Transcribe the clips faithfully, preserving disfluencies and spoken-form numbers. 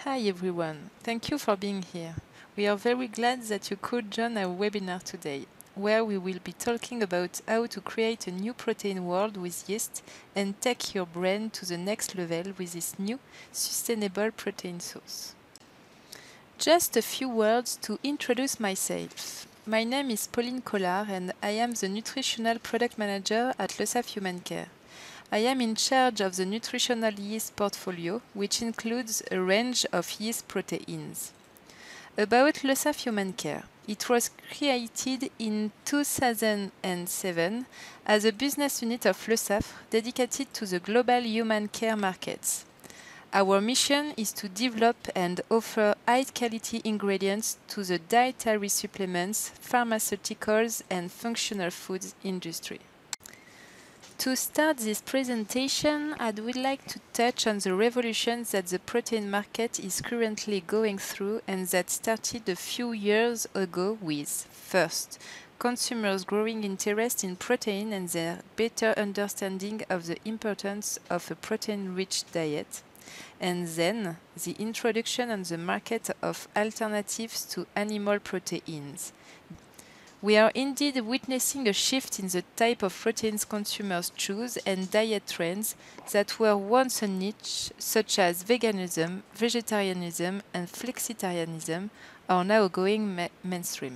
Hi everyone, thank you for being here. We are very glad that you could join our webinar today, where we will be talking about how to create a new protein world with yeast and take your brain to the next level with this new sustainable protein source. Just a few words to introduce myself. My name is Pauline Collard and I am the Nutritional Product Manager at Le Saf Human Care. I am in charge of the nutritional yeast portfolio, which includes a range of yeast proteins. About Le Saf Human Care, it was created in two thousand seven as a business unit of Le Saf dedicated to the global human care markets. Our mission is to develop and offer high-quality ingredients to the dietary supplements, pharmaceuticals, and functional foods industry. To start this presentation, I would like to touch on the revolution that the protein market is currently going through and that started a few years ago with, first, consumers' growing interest in protein and their better understanding of the importance of a protein-rich diet, and then the introduction on the market of alternatives to animal proteins. We are indeed witnessing a shift in the type of proteins consumers choose and diet trends that were once a niche, such as veganism, vegetarianism, and flexitarianism, are now going ma mainstream.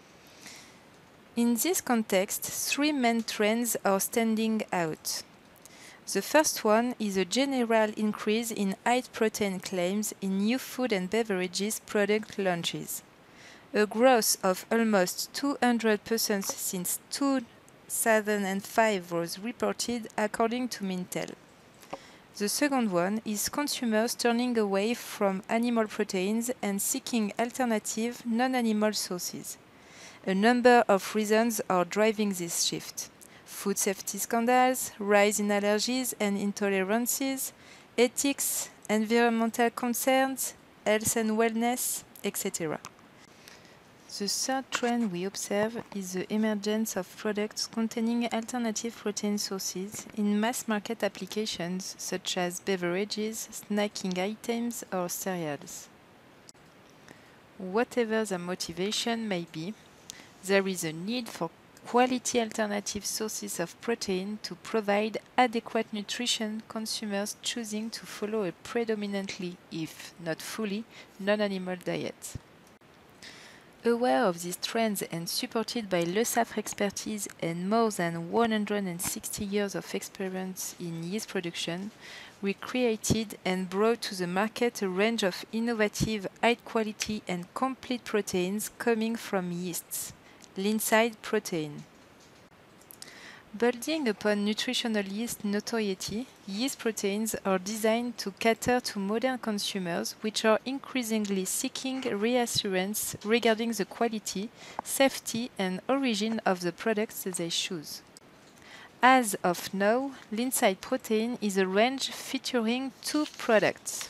In this context, three main trends are standing out. The first one is a general increase in high protein claims in new food and beverages product launches. A growth of almost two hundred percent since two thousand five was reported according to Mintel. The second one is consumers turning away from animal proteins and seeking alternative non-animal sources. A number of reasons are driving this shift: food safety scandals, rise in allergies and intolerances, ethics, environmental concerns, health and wellness, et cetera. The third trend we observe is the emergence of products containing alternative protein sources in mass market applications such as beverages, snacking items, or cereals. Whatever the motivation may be, there is a need for quality alternative sources of protein to provide adequate nutrition consumers choosing to follow a predominantly, if not fully, non-animal diet. Aware of these trends and supported by Le Saf expertise and more than one hundred sixty years of experience in yeast production, we created and brought to the market a range of innovative, high-quality and complete proteins coming from yeasts. Lindside Protein. Building upon nutritional yeast notoriety, yeast proteins are designed to cater to modern consumers, which are increasingly seeking reassurance regarding the quality, safety, and origin of the products they choose. As of now, Lindside Protein is a range featuring two products.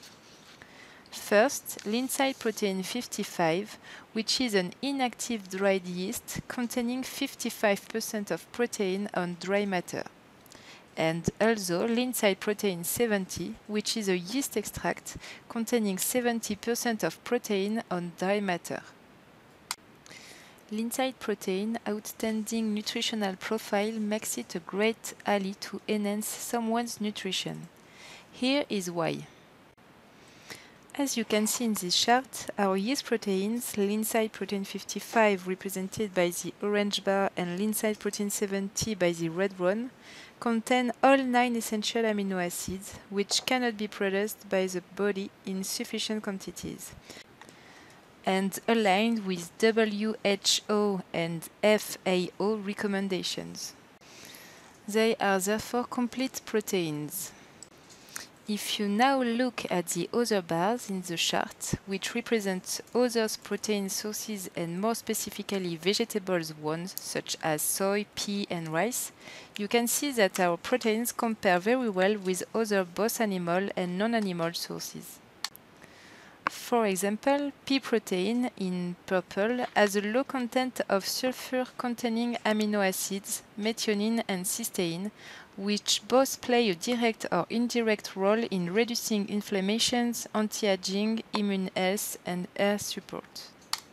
First, Lindside Protein fifty-five, which is an inactive dried yeast containing fifty-five percent of protein on dry matter. And also Lindside Protein seventy, which is a yeast extract containing seventy percent of protein on dry matter. Lindside Protein outstanding nutritional profile makes it a great ally to enhance someone's nutrition. Here is why. As you can see in this chart, our yeast proteins, Lindside Protein fifty-five represented by the orange bar and Lindside Protein seventy by the red one, contain all nine essential amino acids, which cannot be produced by the body in sufficient quantities, and aligned with W H O and F A O recommendations. They are therefore complete proteins. If you now look at the other bars in the chart, which represent other protein sources and more specifically vegetables ones such as soy, pea and rice, you can see that our proteins compare very well with other both animal and non-animal sources. For example, pea protein in purple has a low content of sulfur-containing amino acids, methionine and cysteine, which both play a direct or indirect role in reducing inflammations, anti-aging, immune health, and hair support.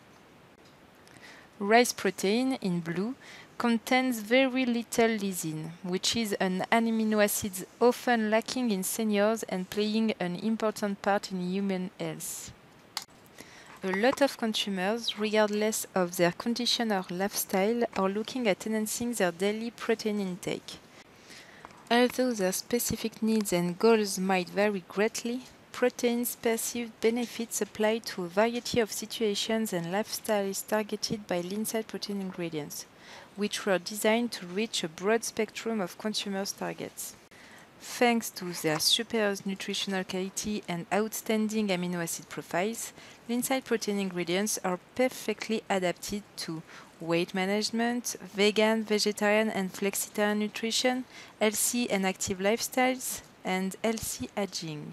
Rice protein in blue contains very little lysine, which is an amino acid often lacking in seniors and playing an important part in human health. A lot of consumers, regardless of their condition or lifestyle, are looking at enhancing their daily protein intake. Although their specific needs and goals might vary greatly, protein's perceived benefits apply to a variety of situations and lifestyles targeted by Lindside Protein ingredients, which were designed to reach a broad spectrum of consumers' targets. Thanks to their superior nutritional quality and outstanding amino acid profiles, Lindside Protein ingredients are perfectly adapted to weight management, vegan, vegetarian and flexitarian nutrition, healthy and active lifestyles, and healthy aging.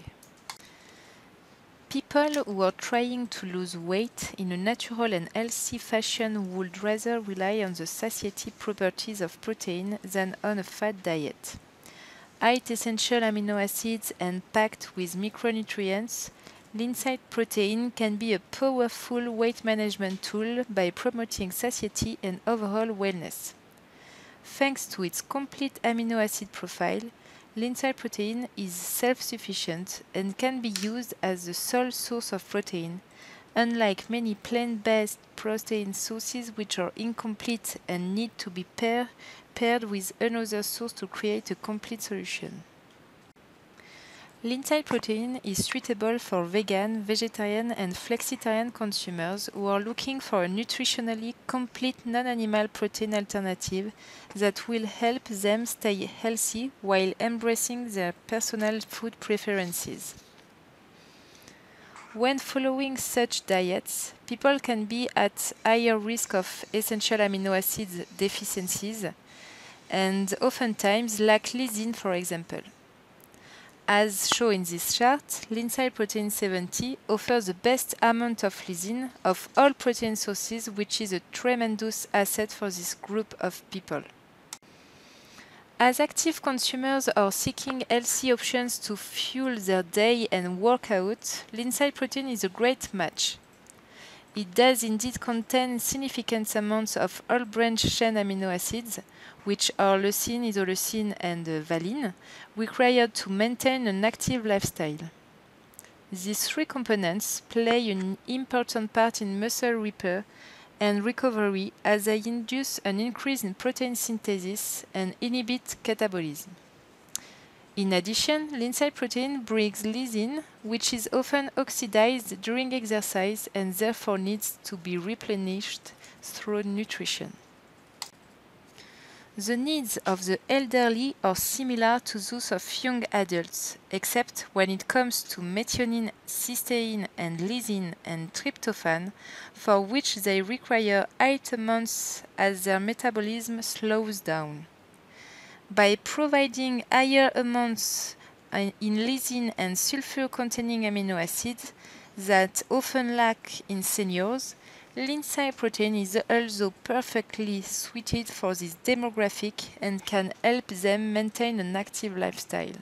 People who are trying to lose weight in a natural and healthy fashion would rather rely on the satiety properties of protein than on a fat diet. High essential amino acids and packed with micronutrients, Lindside Protein can be a powerful weight management tool by promoting satiety and overall wellness. Thanks to its complete amino acid profile, Lindside Protein is self-sufficient and can be used as the sole source of protein, unlike many plant-based protein sources which are incomplete and need to be pair, paired with another source to create a complete solution. Lindside Protein is suitable for vegan, vegetarian and flexitarian consumers who are looking for a nutritionally complete non-animal protein alternative that will help them stay healthy while embracing their personal food preferences. When following such diets, people can be at higher risk of essential amino acid deficiencies and oftentimes lack lysine, for example. As shown in this chart, Lindside Protein seventy offers the best amount of lysine of all protein sources, which is a tremendous asset for this group of people. As active consumers are seeking healthy options to fuel their day and workout, Lindside Protein is a great match. It does indeed contain significant amounts of all branch-chain amino acids, which are leucine, isoleucine, and uh, valine, required to maintain an active lifestyle. These three components play an important part in muscle repair and recovery as they induce an increase in protein synthesis and inhibit catabolism. In addition, Lindside Protein brings lysine, which is often oxidized during exercise and therefore needs to be replenished through nutrition. The needs of the elderly are similar to those of young adults, except when it comes to methionine, cysteine, and lysine and tryptophan, for which they require high amounts as their metabolism slows down. By providing higher amounts in lysine and sulfur-containing amino acids that often lack in seniors, Lindside Protein is also perfectly suited for this demographic and can help them maintain an active lifestyle.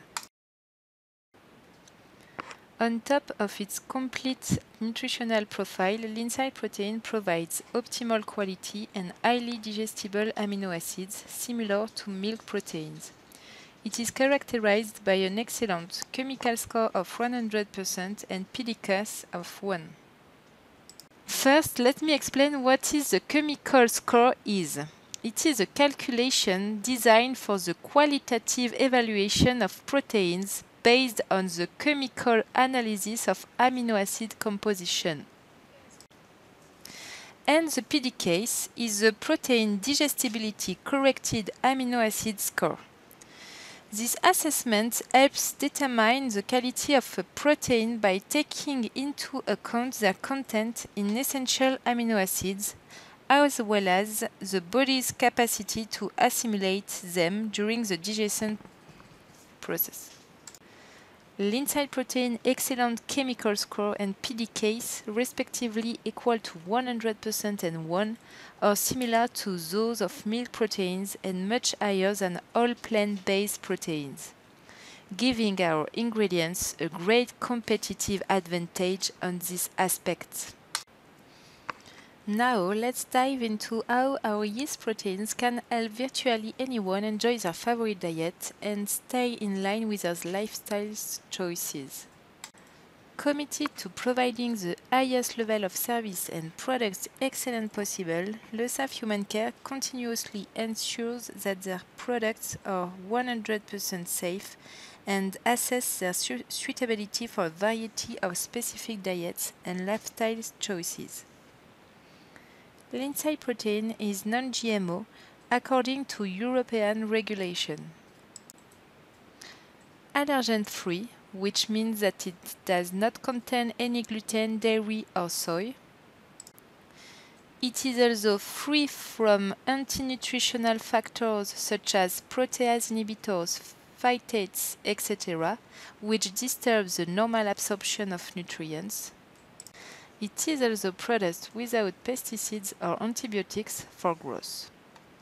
On top of its complete nutritional profile, Lindside Protein provides optimal quality and highly digestible amino acids similar to milk proteins. It is characterized by an excellent chemical score of one hundred percent and P D C A S of one. First, let me explain what is the chemical score is. It is a calculation designed for the qualitative evaluation of proteins based on the chemical analysis of amino acid composition. And the P D C A S is the protein digestibility corrected amino acid score. This assessment helps determine the quality of a protein by taking into account their content in essential amino acids, as well as the body's capacity to assimilate them during the digestion process. Linseed protein excellent chemical score and P D Ks respectively equal to one hundred percent and one, are similar to those of milk proteins and much higher than all plant-based proteins, giving our ingredients a great competitive advantage on this aspect. Now let's dive into how our yeast proteins can help virtually anyone enjoy their favorite diet and stay in line with their lifestyle choices. Committed to providing the highest level of service and products excellent possible, Le Sav Human Care continuously ensures that their products are one hundred percent safe and assess their su suitability for a variety of specific diets and lifestyle choices. Linseed protein is non G M O according to European regulation. Allergen-free, which means that it does not contain any gluten, dairy or soy. It is also free from anti-nutritional factors such as protease inhibitors, phytates, et cetera, which disturbs the normal absorption of nutrients. It is also produced without pesticides or antibiotics for growth.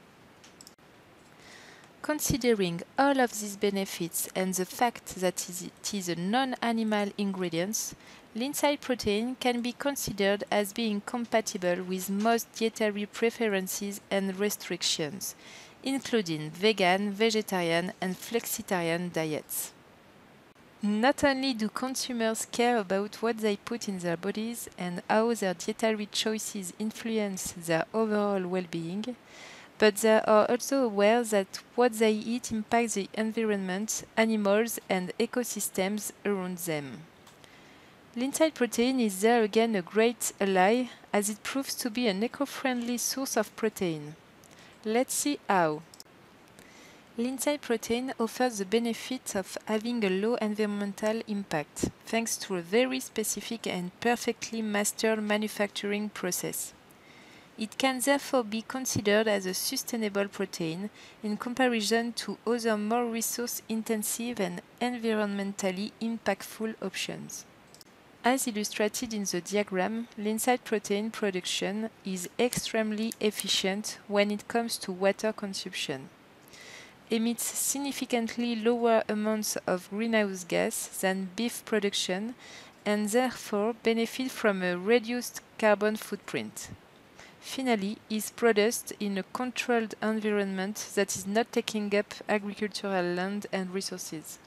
Considering all of these benefits and the fact that it is a non-animal ingredient, linseed protein can be considered as being compatible with most dietary preferences and restrictions, including vegan, vegetarian, and flexitarian diets. Not only do consumers care about what they put in their bodies and how their dietary choices influence their overall well-being, but they are also aware that what they eat impacts the environment, animals, and ecosystems around them. Linseed protein is there again a great ally, as it proves to be an eco-friendly source of protein. Let's see how. Linseed protein offers the benefit of having a low environmental impact, thanks to a very specific and perfectly mastered manufacturing process. It can therefore be considered as a sustainable protein in comparison to other more resource-intensive and environmentally impactful options. As illustrated in the diagram, linseed protein production is extremely efficient when it comes to water consumption, emits significantly lower amounts of greenhouse gas than beef production, and therefore benefit from a reduced carbon footprint. Finally, is produced in a controlled environment that is not taking up agricultural land and resources.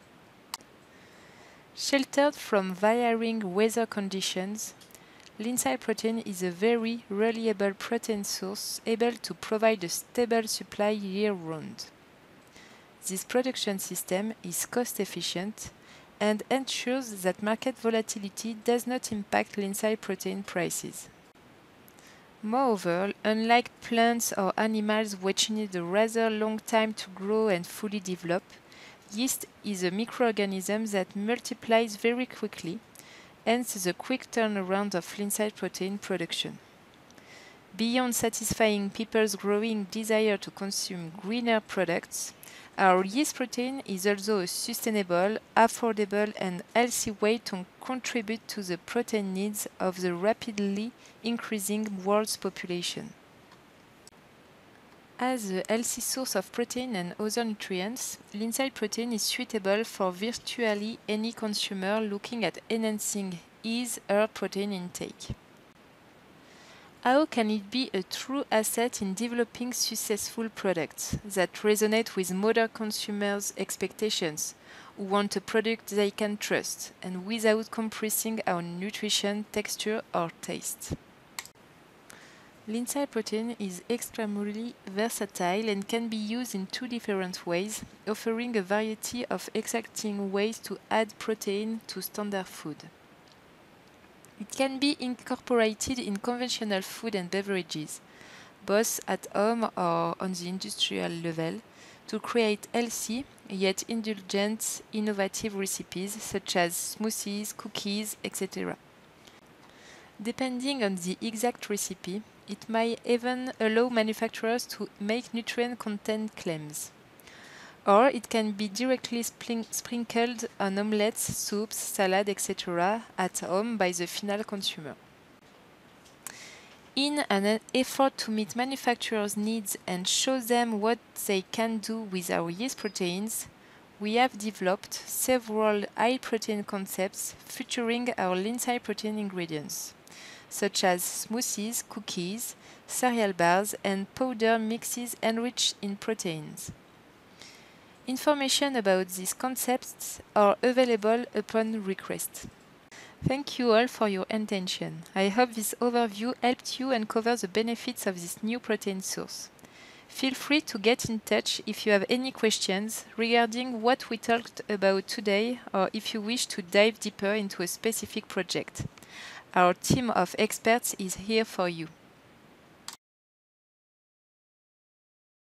Sheltered from varying weather conditions, linseed protein is a very reliable protein source able to provide a stable supply year-round. This production system is cost-efficient and ensures that market volatility does not impact linseed protein prices. Moreover, unlike plants or animals which need a rather long time to grow and fully develop, yeast is a microorganism that multiplies very quickly, hence the quick turnaround of linseed protein production. Beyond satisfying people's growing desire to consume greener products, our yeast protein is also a sustainable, affordable and healthy way to contribute to the protein needs of the rapidly increasing world's population. As a healthy source of protein and other nutrients, linseed protein is suitable for virtually any consumer looking at enhancing his or her protein intake. How can it be a true asset in developing successful products that resonate with modern consumers' expectations, who want a product they can trust, and without compressing our nutrition, texture, or taste? Linseed protein is extremely versatile and can be used in two different ways, offering a variety of exciting ways to add protein to standard food. It can be incorporated in conventional food and beverages, both at home or on the industrial level, to create healthy yet indulgent, innovative recipes such as smoothies, cookies, et cetera. Depending on the exact recipe, it may even allow manufacturers to make nutrient content claims. Or it can be directly sprinkled on omelets, soups, salad, et cetera at home by the final consumer. In an effort to meet manufacturers' needs and show them what they can do with our yeast proteins, we have developed several high-protein concepts featuring our Lindsay protein ingredients, such as smoothies, cookies, cereal bars, and powder mixes enriched in proteins. Information about these concepts are available upon request. Thank you all for your attention. I hope this overview helped you uncover the benefits of this new protein source. Feel free to get in touch if you have any questions regarding what we talked about today or if you wish to dive deeper into a specific project. Our team of experts is here for you.